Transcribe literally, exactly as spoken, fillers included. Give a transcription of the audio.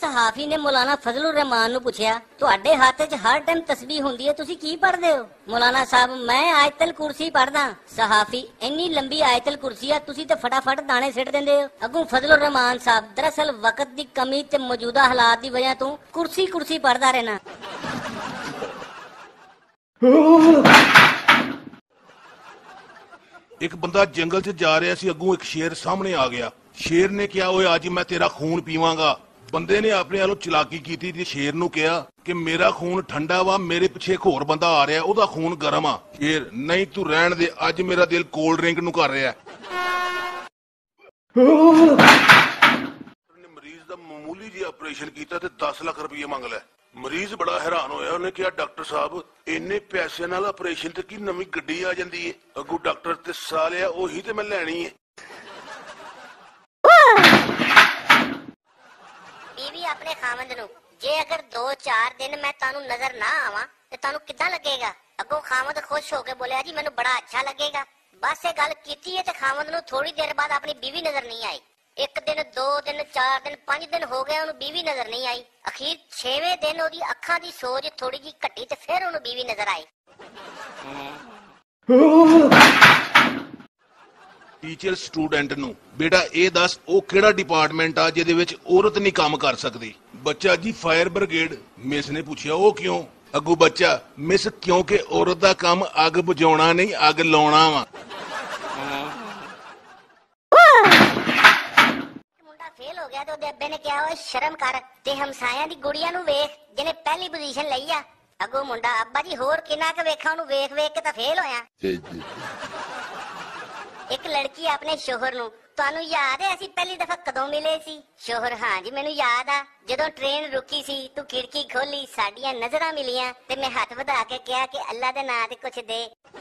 सहाफी ने मौलाना फजलुर रहमान नूं पुछया, तुहाडे हत्थ च हर टाइम तस्बीह हुंदी है, तुसी की पढ़दे हो? मौलाना साहब, मैं आयतल कुर्सी पढ़दा। सहाफी, इन्नी लंबी आयतल कुर्सी है, तुसी ते फटाफट दाने सिट देंदे हो। अगों फजलुर रहमान साहब, दरअसल वक्त दी कमी ते मौजूदा हालात दी वजह तो कुर्सी कुर्सी पढ़दा रहना। एक बंदा जंगल च जा रहा सी, अगों एक शेर सामने आ गया। शेर ने कहा, ओए आज मैं तेरा खून पीवांगा। बंदे ने अपने वालों चलाकी की थी, शेर नूं कहा कि मेरा खून ठंडा वा, मेरे पिछे एक होर बंदा आ रहा, ओदा खून गर्म आ। शेर, नहीं तू रहन दे, अज मेरा दिल कोल्ड ड्रिंक नूं कर रहा है। मरीज दा मामूली जी ऑपरेशन कीता ते दस लाख रुपये मंग लै। मरीज बड़ा हैरान होया, उन्हें कहा डॉक्टर साहब इन्ने पैसे नाल ऑपरेशन ते की नवी गड्डी आ जांदी है? अगू डॉक्टर ते सालिया ओही ते मैं लैनी है। बीवी अपने खामंद नूं, जे अगर दो चार दिन मैं तानू नजर ना आवा ते तानू किद्दां लगेगा? अगों खामंद खुश होके बोलिया, जी मैनू बड़ा अच्छा लगेगा। बस ये गल कीती है ते खामंद नूं थोड़ी देर बाद अपनी बीवी नजर नहीं आई। एक दिन, दो दिन, चार दिन, पांच दिन हो गए, उन्हें बीवी नजर नहीं आई। अखीर छेवें दिन ओदी अखां दी सोज थोड़ी जी घटी ते फिर उन्हें बीवी नजर आई। टीचर स्टूडेंट नूं, बेटा ये दस ओ किहड़ा डिपार्टमेंट आ जिहदे विच औरत नहीं काम कर सकती? बच्चा, जी फायर ब्रिगेड। मिस ने पूछया, ओ क्यों? अगू बच्चा, मिस क्योंकि औरत दा काम अग बुझाउणा नहीं, अग लाउणा वा। फेल हो गया तो अब्बे ने कहा, शर्म कर, ते हमसाया दी गुड़िया नूं वेख जिन्हें पहली पोजीशन लई आ। अगो मुंडा, अब्बा जी होर किन्ना क वेखा, उन्हें वेख वेख के तां फेल होया। एक लड़की अपने शोहर नूं, तुहानू याद है असीं पहली दफा कदों मिले सी? शोहर, हाँ जी मैनू याद आ, जदों ट्रेन रुकी सी, तू खिड़की खोली, साडियां नजरां मिलियां ते मैं हथ वधा के कहा कि अल्लाह दे नां ते कुछ दे।